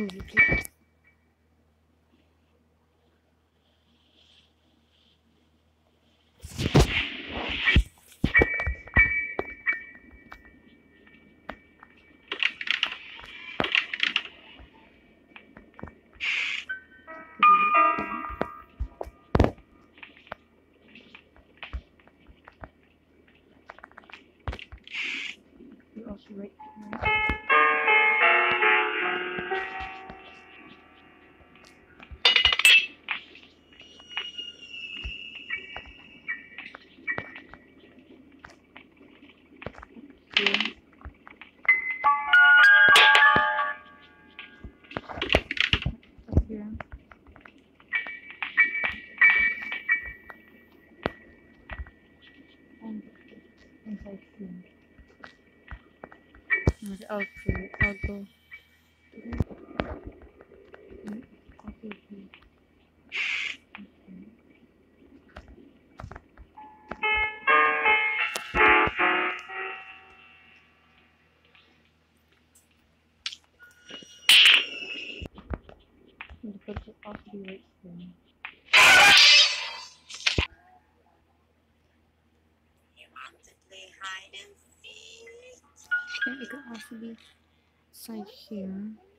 it. You also right here. Here. Up here. And inside here. And I'll go here. And also here. And the fridge will also be right here. You want to play hide and seek? And it could also be inside here.